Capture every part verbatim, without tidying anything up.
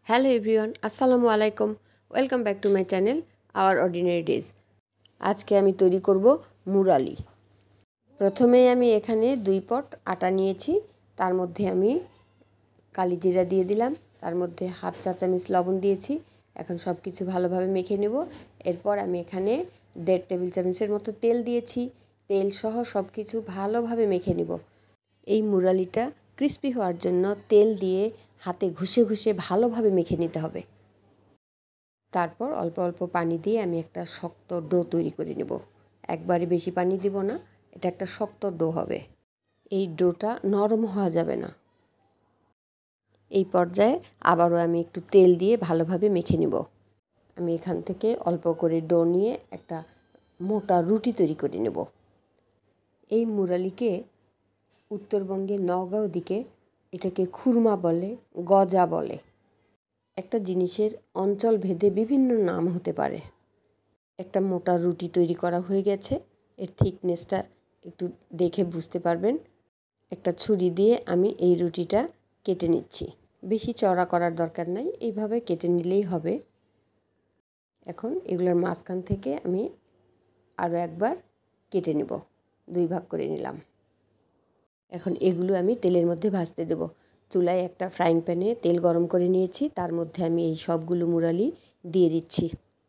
Hello everyone, আসসালামু আলাইকুম। Welcome back to my channel our ordinary days. আজকে আমি তৈরি করব মুরালি। প্রথমেই আমি এখানে দুই পট আটা নিয়েছি। তার মধ্যে আমি কালি জিরা দিয়ে দিলাম, তার মধ্যে হাফ চা চামচ লবণ দিয়েছি। এখন সব কিছু ভালোভাবে মেখে নেব। এরপর আমি এখানে দেড় টেবিল চামচের মতো তেল দিয়েছি। তেল সহ সব কিছু ভালোভাবে মেখে নেব। এই মুরালিটা ক্রিস্পি হওয়ার জন্য তেল দিয়ে হাতে ঘষে ঘষে ভালোভাবে মেখে নিতে হবে। তারপর অল্প অল্প পানি দিয়ে আমি একটা শক্ত ডো তৈরি করে নেব। একবারে বেশি পানি দিব না, এটা একটা শক্ত ডো হবে। এই ডোটা নরম হওয়া যাবে না। এই পর্যায়ে আবারও আমি একটু তেল দিয়ে ভালোভাবে মেখে নেব। আমি এখান থেকে অল্প করে ডো নিয়ে একটা মোটা রুটি তৈরি করে নেব। এই মুরালিকে উত্তরবঙ্গের নওগাঁও দিকে এটাকে খুরমা বলে, গজা বলে। একটা জিনিসের অঞ্চল ভেদে বিভিন্ন নাম হতে পারে। একটা মোটা রুটি তৈরি করা হয়ে গেছে। এর থিকনেসটা একটু দেখে বুঝতে পারবেন। একটা ছুরি দিয়ে আমি এই রুটিটা কেটে নিচ্ছি। বেশি চড়া করার দরকার নাই, এইভাবে কেটে নিলেই হবে। এখন এগুলোর মাঝখান থেকে আমি আরও একবার কেটে নেব। দুই ভাগ করে নিলাম। এখন এগুলো আমি তেলের মধ্যে ভাজতে দেব। চুলায় একটা ফ্রাইং প্যানে তেল গরম করে নিয়েছি, তার মধ্যে আমি এই সবগুলো মুরালি দিয়ে দিচ্ছি।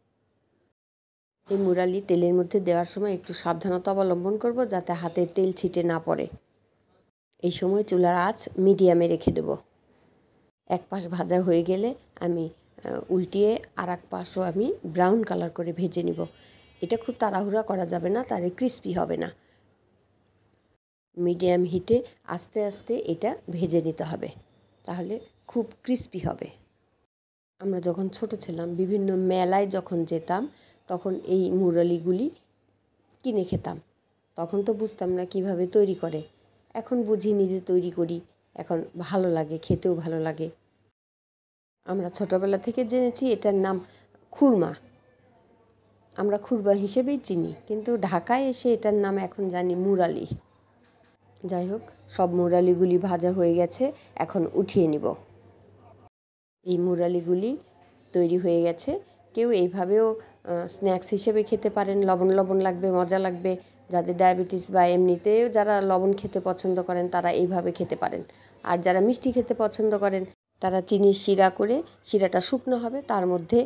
এই মুরালি তেলের মধ্যে দেওয়ার সময় একটু সাবধানতা অবলম্বন করব, যাতে হাতে তেল ছিটে না পড়ে। এই সময় চুলার আঁচ মিডিয়ামে রেখে দেব। এক পাশ ভাজা হয়ে গেলে আমি উল্টিয়ে আর এক পাশও আমি ব্রাউন কালার করে ভেজে নিব। এটা খুব তাড়াহুড়া করা যাবে না, তাহলে ক্রিস্পি হবে না। মিডিয়াম হিটে আস্তে আস্তে এটা ভেজে নিতে হবে, তাহলে খুব ক্রিস্পি হবে। আমরা যখন ছোট ছিলাম, বিভিন্ন মেলায় যখন যেতাম, তখন এই মুরালিগুলি কিনে খেতাম। তখন তো বুঝতাম না কিভাবে তৈরি করে। এখন বুঝি, নিজে তৈরি করি, এখন ভালো লাগে, খেতেও ভালো লাগে। আমরা ছোটোবেলা থেকে জেনেছি এটার নাম খুরমা। আমরা খুরমা হিসেবেই চিনি, কিন্তু ঢাকায় এসে এটার নাম এখন জানি মুরালি। যাই হোক, সব মুরালিগুলি ভাজা হয়ে গেছে, এখন উঠিয়ে নিব। এই মুরালিগুলি তৈরি হয়ে গেছে। কেউ এইভাবেও স্ন্যাক্স হিসেবে খেতে পারেন। লবণ লবণ লাগবে, মজা লাগবে। যাদের ডায়াবেটিস বা এমনিতেও যারা লবণ খেতে পছন্দ করেন, তারা এইভাবে খেতে পারেন। আর যারা মিষ্টি খেতে পছন্দ করেন, তারা চিনির শিরা করে, শিরাটা শুকনো হবে, তার মধ্যে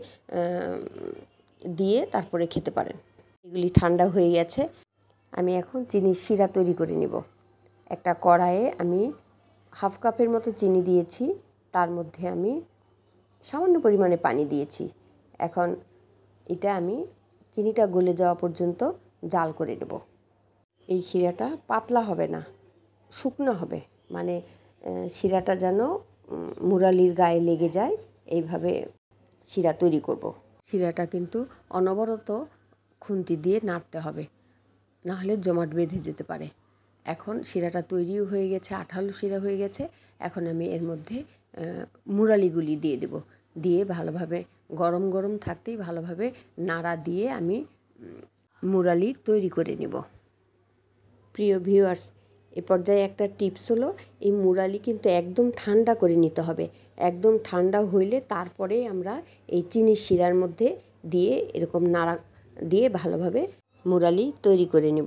দিয়ে তারপরে খেতে পারেন। এগুলি ঠান্ডা হয়ে গেছে। আমি এখন চিনির শিরা তৈরি করে নেব। একটা কড়াইয়ে আমি হাফ কাপের মতো চিনি দিয়েছি, তার মধ্যে আমি সামান্য পরিমাণে পানি দিয়েছি। এখন এটা আমি চিনিটা গলে যাওয়া পর্যন্ত জাল করে নেব। এই শিরাটা পাতলা হবে না, শুকনো হবে, মানে শিরাটা যেন মুরালির গায়ে লেগে যায়, এইভাবে শিরা তৈরি করব। শিরাটা কিন্তু অনবরত খুন্তি দিয়ে নাড়তে হবে, নাহলে জমাট বেঁধে যেতে পারে। এখন শিরাটা তৈরিও হয়ে গেছে, আঠালো শিরা হয়ে গেছে। এখন আমি এর মধ্যে মুরালিগুলি দিয়ে দেব। দিয়ে ভালোভাবে গরম গরম থাকতেই ভালোভাবে নাড়া দিয়ে আমি মুরালি তৈরি করে নেব। প্রিয় ভিউয়ার্স, এ পর্যায়ে একটা টিপস হলো, এই মুরালি কিন্তু একদম ঠান্ডা করে নিতে হবে। একদম ঠান্ডা হইলে তারপরে আমরা এই চিনির শিরার মধ্যে দিয়ে এরকম নাড়া দিয়ে ভালোভাবে মুরালি তৈরি করে নেব।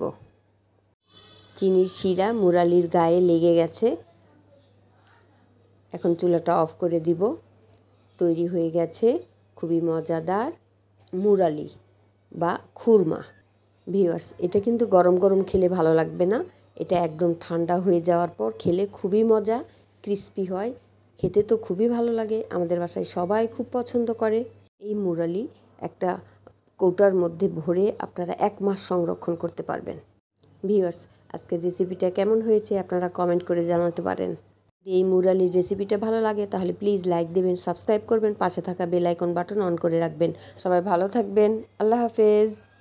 চিনির শিরা মুরালির গায়ে লেগে গেছে। এখন চুলাটা অফ করে দিব। তৈরি হয়ে গেছে খুবই মজাদার মুরালি বা খুরমা। ভিউয়ার্স, এটা কিন্তু গরম গরম খেলে ভালো লাগবে না। এটা একদম ঠান্ডা হয়ে যাওয়ার পর খেলে খুবই মজা, ক্রিস্পি হয়, খেতে তো খুবই ভালো লাগে। আমাদের বাসায় সবাই খুব পছন্দ করে। এই মুরালি একটা কৌটার মধ্যে ভরে আপনারা এক মাস সংরক্ষণ করতে পারবেন। ভিউয়ার্স, আজকের রেসিপিটা কেমন হয়েছে আপনারা কমেন্ট করে জানাতে পারেন। এই মুরালির রেসিপিটা ভালো লাগে তাহলে প্লিজ লাইক দেবেন, সাবস্ক্রাইব করবেন, পাশে থাকা বেল আইকন বাটন অন করে রাখবেন। সবাই ভালো থাকবেন। আল্লাহ হাফেজ।